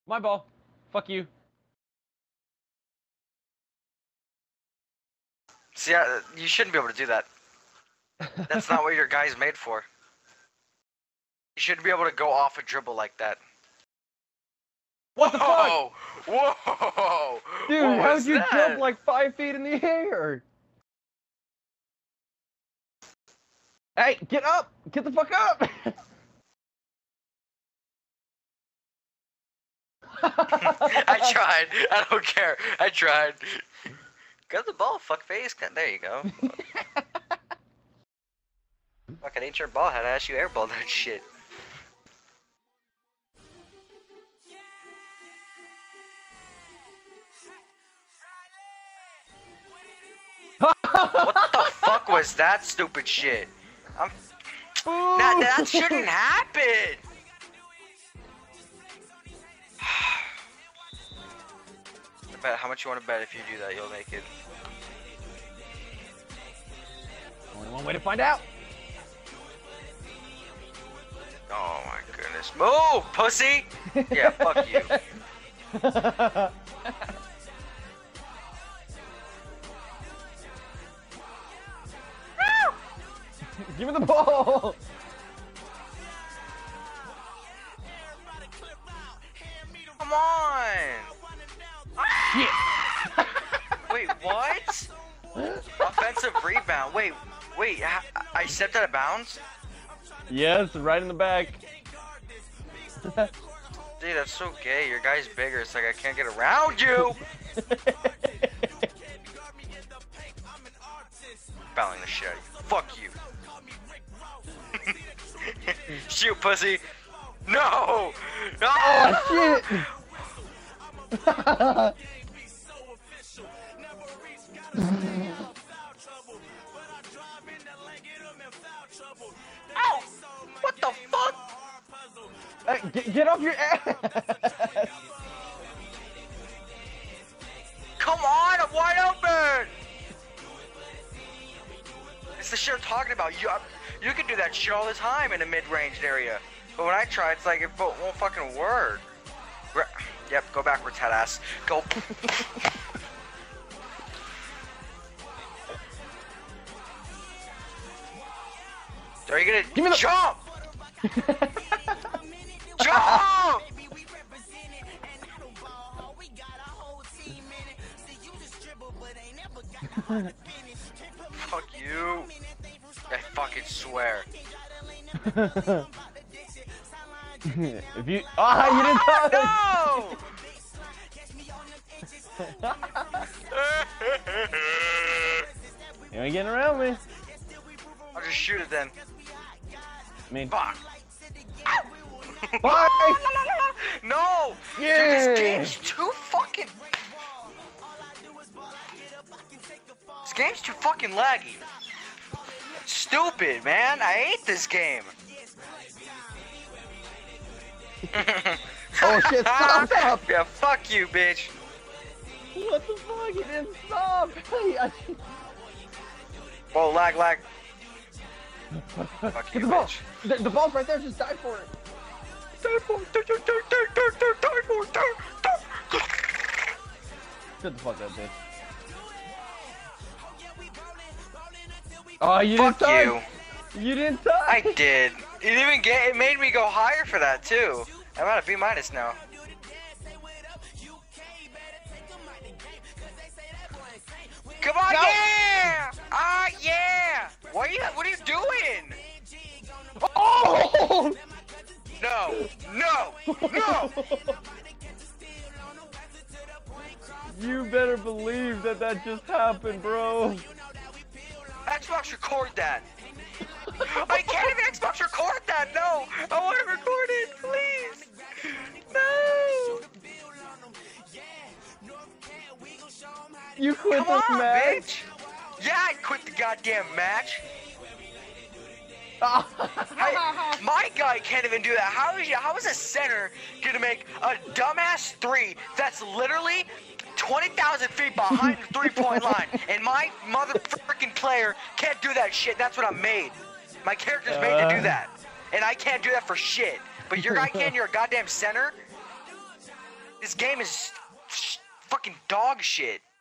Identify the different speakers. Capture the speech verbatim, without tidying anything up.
Speaker 1: My ball. Fuck you.
Speaker 2: See, uh, you shouldn't be able to do that. That's not what your guy's made for. You shouldn't be able to go off a dribble like that.
Speaker 1: What the
Speaker 2: Whoa!
Speaker 1: fuck?
Speaker 2: Whoa!
Speaker 1: Dude,
Speaker 2: what
Speaker 1: how
Speaker 2: was
Speaker 1: did you
Speaker 2: that?
Speaker 1: jump like five feet in the air? Hey, get up! Get the fuck up!
Speaker 2: I tried. I don't care. I tried. Got the ball, fuck face. There you go. Fucking ain't your ball head ass. You airball that shit. What the fuck was that stupid shit? I'm. Nah, that shouldn't happen. I bet how much you want to bet if you do that, you'll make it.
Speaker 1: Only one way to find out.
Speaker 2: Oh my goodness. Move, pussy! Yeah, fuck you.
Speaker 1: Give me the ball!
Speaker 2: Come on!
Speaker 1: Shit!
Speaker 2: Wait, what? Offensive rebound. Wait, wait, I, I stepped out of bounds?
Speaker 1: Yes, right in the back.
Speaker 2: Dude, that's so gay. Your guy's bigger. It's like I can't get around you. Fouling the shit out of you. Fuck you. Shoot, pussy. No! No!
Speaker 1: Oh, shit!
Speaker 2: Ow! What the fuck?
Speaker 1: Hey, get, get off your ass!
Speaker 2: Come on, I'm wide open! It's the shit I'm talking about. You, you can do that shit all the time in a mid-ranged area. But when I try, it's like it won't fucking work. Yep, go backwards, head ass. Go. Are you gonna
Speaker 1: Give me the
Speaker 2: jump? Jump! Fuck you. I fucking swear.
Speaker 1: If you ah, you didn't touch.
Speaker 2: No!
Speaker 1: You ain't getting around me.
Speaker 2: I'll just shoot it then.
Speaker 1: I mean,
Speaker 2: Fuck.
Speaker 1: bye.
Speaker 2: No!
Speaker 1: Yeah.
Speaker 2: Dude, this game's too fucking. This game's too fucking laggy. Stupid, man. I hate this game.
Speaker 1: Oh shit! Stop! Stop!
Speaker 2: Yeah, fuck you, bitch.
Speaker 1: What the fuck? He didn't stop. Hey, I...
Speaker 2: Whoa, lag, lag. Fuck
Speaker 1: Get
Speaker 2: you,
Speaker 1: the ball.
Speaker 2: bitch.
Speaker 1: The, the ball's right there. Just die for it.
Speaker 2: Die for it. Die, die, die, die, die, die, die for it. Die, die.
Speaker 1: Shut the fuck up, bitch. Oh, you
Speaker 2: Fuck
Speaker 1: didn't touch.
Speaker 2: you.
Speaker 1: You didn't touch.
Speaker 2: I did. It even get. It made me go higher for that too. I'm at a B minus now. Come on,
Speaker 1: No.
Speaker 2: yeah! Ah, yeah! What are you? What are you doing?
Speaker 1: Oh!
Speaker 2: No! No! No!
Speaker 1: You better believe that that just happened, bro.
Speaker 2: Xbox record that. I can't even Xbox record that. No! I want to record it, please. No!
Speaker 1: You quit
Speaker 2: Come
Speaker 1: this
Speaker 2: on,
Speaker 1: match.
Speaker 2: bitch! Yeah, I quit the goddamn match. I, my guy can't even do that. How is you? How is a center gonna make a dumbass three that's literally twenty thousand feet behind the three-point line, and my mother freaking player can't do that shit? That's what I'm made. My character's made to do that, and I can't do that for shit. But your guy can. You're a goddamn center. This game is sh- fucking dog shit.